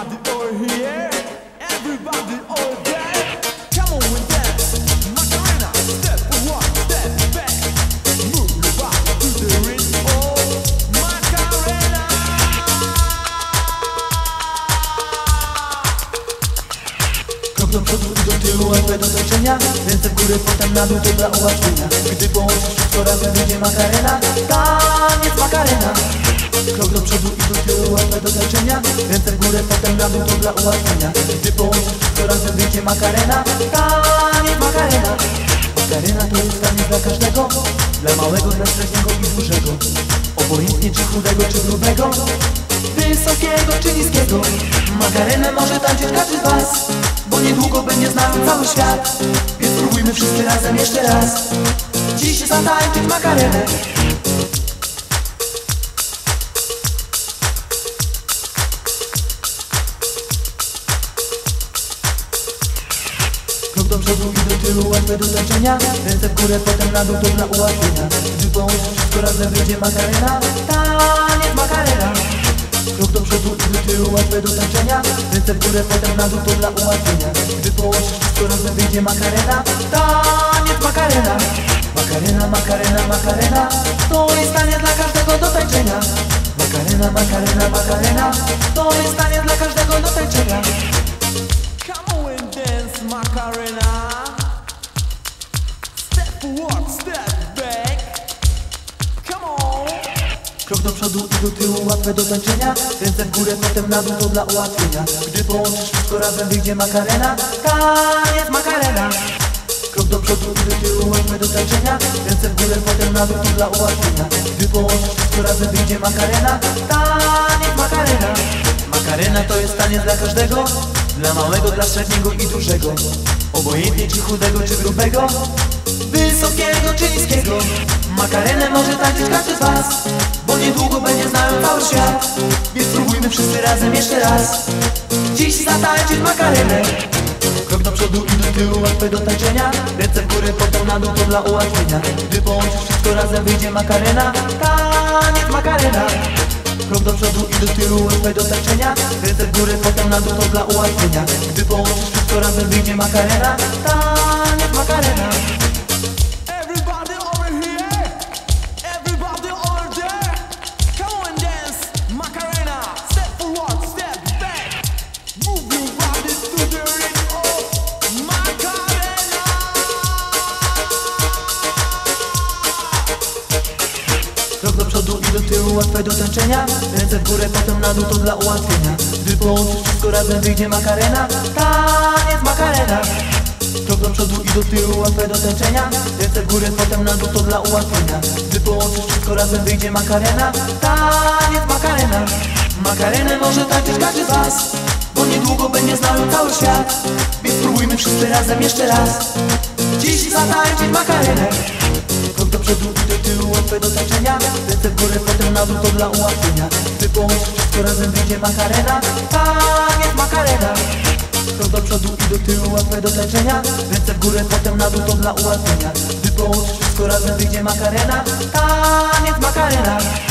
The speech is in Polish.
Everybody over here, everybody over there. Come on and dance, Macarena. Step forward, step back. Move your body to the rhythm of Macarena. Krok do przodu i do tyłu, łapę do tańczenia. Ręce w górę, potem na dół, to dla ułatwienia. Gdy połączysz wszystko razem, wyjdzie Macarena. Taniec Macarena. Krok do przodu i do tyłu, łapę do tańczenia. Ręce w górę, potem na dół, to dla ułatwienia. Gdy połączysz wszystko razem, wyjdzie Macarena. Taniec Macarena. Macarena to jest taniec dla każdego. Dla małego, dla średniego i dużego. Obojętnie czy chudego, czy grubego, wysokiego czy niskiego. Macarenę może tańczyć każdy z was, bo niedługo będzie znał cały świat. Więc spróbujmy wszyscy razem jeszcze raz dziś zatańczyć Macarenę. Krok do przodu i do tyłu, łatwe do tańczenia. Ręce w górę, potem na dół, to dla ułatwienia. Gdy połączysz wszystko razem, wyjdzie Macarena. Taniec Macarena. Krok do przodu i do tyłu, łatwe do tańczenia. Ręce w górę, potem na dół, to dla ułatwienia. Gdy połączysz wszystko razem, wyjdzie Macarena. Taniec Macarena. Macarena, Macarena, Macarena. To jest taniec dla każdego do tańczenia. Macarena, Macarena, Macarena. To jest taniec dla każdego do tańczenia. Come on and dance, Macarena. Step forward, step back. Come on. Krok do przodu i do tyłu, łatwe do tańczenia. Ręce w górę, potem na dół, to dla ułatwienia. Gdy połączysz wszystko razem, wyjdzie Macarena. Taniec Macarena. Krok do przodu i do tyłu, łatwe do tańczenia. Ręce w górę, potem na dół, to dla ułatwienia. Gdy połączysz wszystko razem, wyjdzie Macarena. Taniec Macarena. Macarena to jest taniec dla każdego. Dla małego, dla średniego i dużego. Obojętnie czy chudego, czy grubego, wysokiego czy niskiego. Macarenę może tańczyć każdy z was, bo niedługo będzie znał cały świat. Więc spróbujmy wszyscy razem jeszcze raz dziś zatańczyć Macarenę. Krok do przodu i do tyłu, łatwe do tańczenia. Ręce w górę, potem na dół, to dla ułatwienia. Gdy połączysz wszystko razem, wyjdzie Macarena. Taniec Macarena. Krok do przodu i do tyłu, łatwe do tańczenia. Ręce w górę, potem na dół, to dla ułatwienia. Gdy połączysz wszystko razem, wyjdzie Macarena. Taniec Macarena. Everybody over here, everybody over there. Come on and dance, Macarena. Step forward, step back. Move your body to the rhythm of Macarena. Krok do przodu i do tyłu, łatwe do tańczenia. Ręce w górę, potem na dół, to dla ułatwienia. Gdy połączysz wszystko razem, wyjdzie Macarena. Taniec Macarena. Krok do przodu i do tyłu, łatwe do tańczenia. Ręce w górę, potem na dół, to dla ułatwienia. Gdy połączysz wszystko razem, wyjdzie Macarena. Taniec Macarena. Macarenę może tańczyć każdy z was, bo niedługo będzie znał cały świat. Więc spróbujmy wszyscy razem jeszcze raz dziś zatańczyć Macarenę. Krok do przodu i do tyłu, łatwe do tańczenia. Ręce w górę, potem na dół, to dla ułatwienia. Gdy połączysz wszystko razem, wyjdzie Macarena. Taniec Macarena. Krok do przodu i do tyłu, łatwe do tańczenia. Ręce w górę, potem na dół, to dla ułatwienia. Gdy połączysz wszystko razem, wyjdzie Macarena. Taniec Macarena.